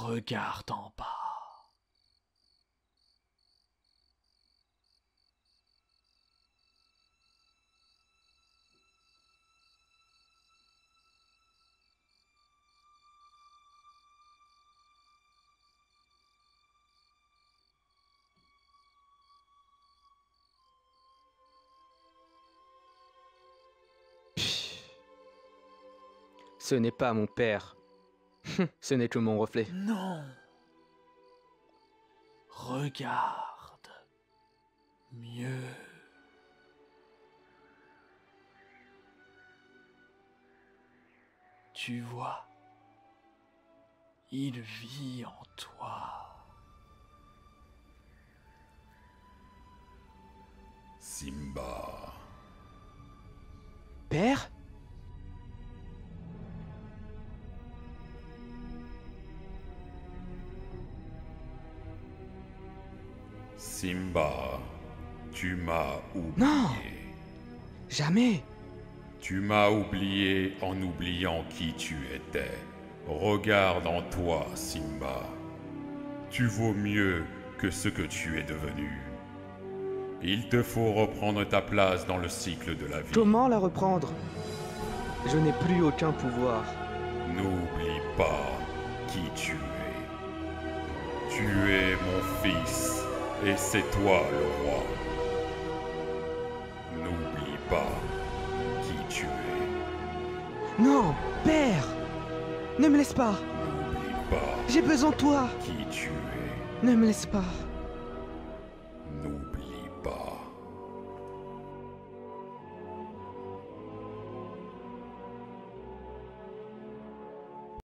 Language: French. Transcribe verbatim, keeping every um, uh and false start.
Regarde en bas. Ce n'est pas mon père. Ce n'est que mon reflet. Non. Regarde. Mieux. Tu vois, il vit en toi. Simba. Père? Simba, tu m'as oublié. Non. Jamais. Tu m'as oublié en oubliant qui tu étais. Regarde en toi, Simba. Tu vaux mieux que ce que tu es devenu. Il te faut reprendre ta place dans le cycle de la vie. Comment la reprendre? Je n'ai plus aucun pouvoir. N'oublie pas qui tu es. Tu es mon fils, et c'est toi le roi. N'oublie pas qui tu es. Non, père! Ne me laisse pas! N'oublie pas J'ai besoin de toi! qui tu es. Ne me laisse pas!